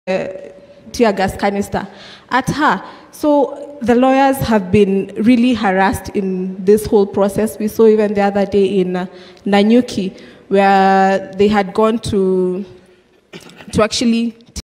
tear gas canister at her. So the lawyers have been really harassed in this whole process. We saw even the other day in Nanyuki, where they had gone to actually